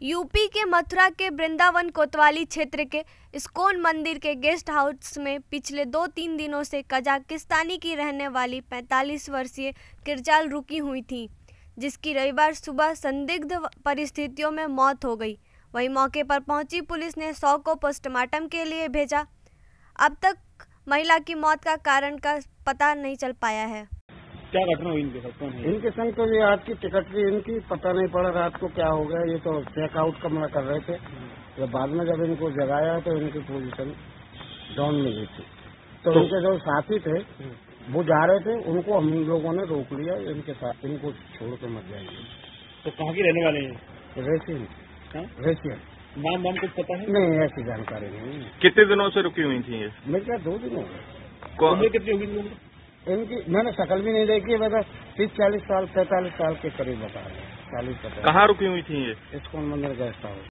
UP के मथुरा के वृंदावन कोतवाली क्षेत्र के इस्कॉन मंदिर के गेस्ट हाउस में पिछले 2-3 दिनों से कजाकिस्तानी की रहने वाली 45 वर्षीय किरचाल रुकी हुई थी, जिसकी रविवार सुबह संदिग्ध परिस्थितियों में मौत हो गई। वहीं मौके पर पहुंची पुलिस ने शव को पोस्टमार्टम के लिए भेजा। अब तक महिला की मौत का कारण का पता नहीं चल पाया है। क्या घटना हुई इनके साथ? कौन है? इनके संग तो ये आज की टिकट की इनकी पता नहीं पड़ा रात को क्या हो गया। ये तो चेकआउट का मना कर रहे थे, तो बाद में जब इनको जगाया तो इनकी पोजीशन डाउन में गई थी। तो इनके जो साथी थे वो जा रहे थे, उनको हम लोगों ने रोक लिया। इनके साथ इनको छोड़ के मत जाएंगे। तो कहाँ के रहने वाले हैं? रेसियन। नाम कुछ पता है? नहीं, ऐसी जानकारी नहीं। कितने दिनों से रुकी हुई थी ये? मेरे क्या 2 दिन हो गए। उम्र कितनी होगी इनकी? मैंने शक्ल भी नहीं देखी है। वैसे 30-40 साल 45 साल के करीब बता रहे हैं। 40-50। कहाँ रुकी हुई थी ये? इस्कॉन मंदिर गेस्ट हाउस।